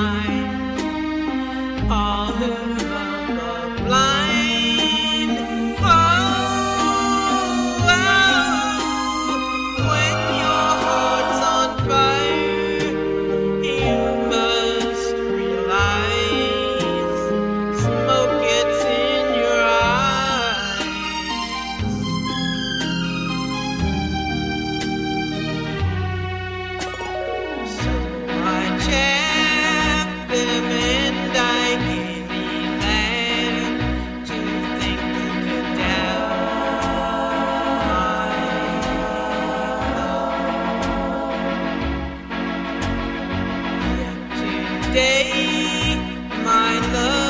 mind. All who love are blind. Oh, when your heart's on fire, you must realize smoke gets in your eyes. So I chapped them and I gave me that to think they could doubt my love. Yet today my love